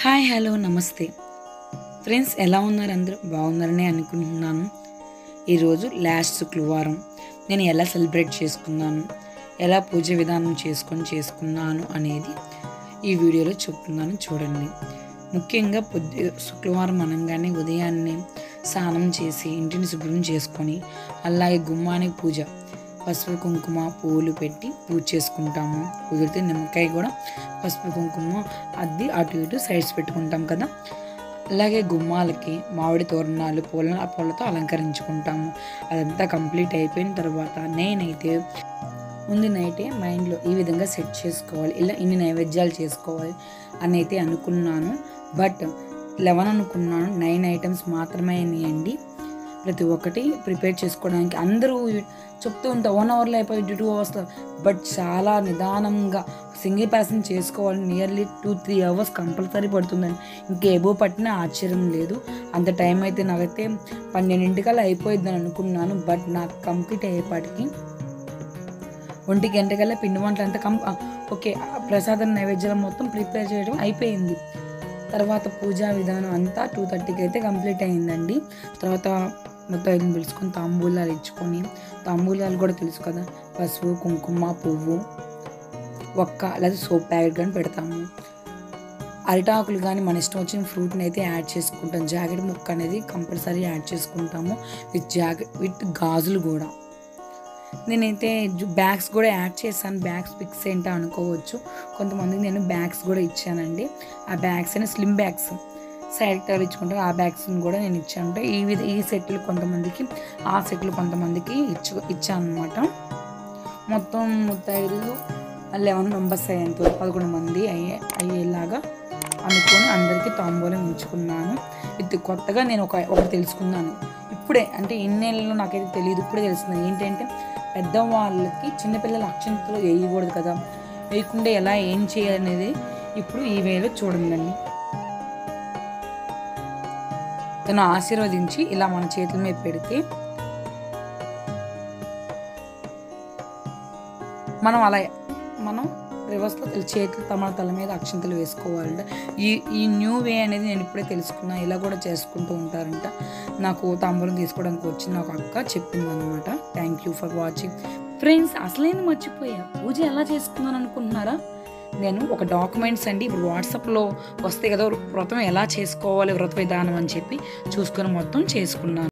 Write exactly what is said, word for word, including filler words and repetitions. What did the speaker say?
Hi hello నమస్తే friends, ఎలా ఉన్నారు? అందరూ బాగున్నారని అనుకుంటున్నాను. ఈరోజు లాస్ట్ శుక్రవారం నేను ఎలా సెలబ్రేట్ చేసుకున్నాను, ఎలా పూజ విధానం చేసుకొని చేసుకున్నాను అనేది ఈ వీడియోలో చెప్తున్నాను, చూడండి. ముఖ్యంగా పొద్దు శుక్రవారం అనగానే ఉదయాన్నే స్నానం చేసి ఇంటిని శుభ్రం చేసుకొని, అలాగే గుమ్మానికి పూజ పసుపు కుంకుమ పూలు పెట్టి పూజ చేసుకుంటాము. కుదిరితే నిమ్మకాయ కూడా పసుపు కుంకుమ అద్ది అటు ఇటు సైడ్స్ పెట్టుకుంటాం కదా. అలాగే గుమ్మాలకి మామిడి తోరణాలు పూల పూలతో అలంకరించుకుంటాము. అదంతా కంప్లీట్ అయిపోయిన తర్వాత నేనైతే ముందు నైటే మైండ్లో ఈ విధంగా సెట్ చేసుకోవాలి, ఇలా ఇన్ని నైవేద్యాలు చేసుకోవాలి అని అయితే అనుకున్నాను. బట్ లెవెన్ అనుకున్నాను, నైన్ ఐటమ్స్ మాత్రమే అయ్యండి. ప్రతి ఒక్కటి ప్రిపేర్ చేసుకోవడానికి అందరూ చెప్తూ ఉంటారు వన్ అవర్లో అయిపోయి టూ అవర్స్లో, బట్ చాలా నిదానంగా సింగిల్ పర్సన్ చేసుకోవాలి. Nearly two three hours compulsory పడుతుందని, ఇంకా ఎబో పట్టినా ఆశ్చర్యం లేదు. అంత టైం అయితే నాకైతే పన్నెండింటికల్లా అయిపోయిద్దని అనుకున్నాను. బట్ నాకు కంప్లీట్ అయ్యేపాటికి ఒంటి గంటకల్లా పిండి వంటలు అంతా కం ఓకే ప్రసాదం నైవేద్యాలు మొత్తం ప్రిపేర్ చేయడం అయిపోయింది. తర్వాత పూజా విధానం అంతా టూ థర్టీకి అయితే కంప్లీట్ అయిందండి. తర్వాత మొత్తం పిలుచుకొని తాంబూలాలు ఇచ్చుకొని, తాంబూలాలు కూడా తెలుసు కదా, పసుపు కుంకుమ పువ్వు ఒక్క లేదా సోప్ ప్యాకెట్ కానీ పెడతాము. అరిటాకులు కానీ మన ఇష్టం వచ్చిన ఫ్రూట్ని అయితే యాడ్ చేసుకుంటాం. జాకెట్ ముక్క అనేది కంపల్సరీ యాడ్ చేసుకుంటాము విత్ జాకెట్ విత్ గాజులు కూడా. నేనైతే బ్యాగ్స్ కూడా యాడ్ చేశాను. బ్యాగ్స్ పిక్స్ ఏంటో అనుకోవచ్చు, కొంతమందికి నేను బ్యాగ్స్ కూడా ఇచ్చానండి. ఆ బ్యాగ్స్ అయినా స్లిమ్ బ్యాగ్స్ సైడ్ తగిలించుకుంటే ఆ బ్యాగ్స్ని కూడా నేను ఇచ్చాను. ఈ విధ ఈ సెట్లు కొంతమందికి, ఆ సెట్లు కొంతమందికి ఇచ్చు ఇచ్చాను అనమాట. మొత్తం ముత్తైదులు లెవెన్ మెంబర్స్ అయ్యేంత పదకొండు మంది అయ్యే అయ్యేలాగా అనుకొని అందరికీ తాంబూలం ఉంచుకున్నాను. ఇది కొత్తగా నేను ఒక ఒకటి తెలుసుకున్నాను ఇప్పుడే, అంటే ఇన్నేళ్ళలో నాకైతే తెలియదు, ఇప్పుడే తెలుస్తుంది. ఏంటంటే పెద్దవాళ్ళకి చిన్నపిల్లల అక్షంతలు వేయకూడదు కదా, వేయకుండా ఎలా ఏం చేయాలనేది ఇప్పుడు ఈ వేలో చూడండి. తను ఆశీర్వదించి ఇలా మన చేతుల మీద పెడితే మనం అలా మనం రివర్స్లో చేతులు తమ తల మీద అక్షంతలు వేసుకోవాలంట. ఈ ఈ న్యూ వే అనేది నేను ఇప్పుడే తెలుసుకున్నా, ఇలా కూడా చేసుకుంటూ ఉంటారంట. నాకు తాంబూలం తీసుకోవడానికి వచ్చి నాకు అక్క చెప్పింది అనమాట. Thank you for watching friends. అసలేంది మర్చిపోయా, పూజ ఎలా చేసుకున్నాను అనుకుంటున్నారా? నేను ఒక డాక్యుమెంట్స్ అండి ఇప్పుడు వాట్సాప్లో వస్తాయి కదా, వ్రతం ఎలా చేసుకోవాలి వ్రత విధానం అని చెప్పి చూసుకొని మొత్తం చేసుకున్నాను.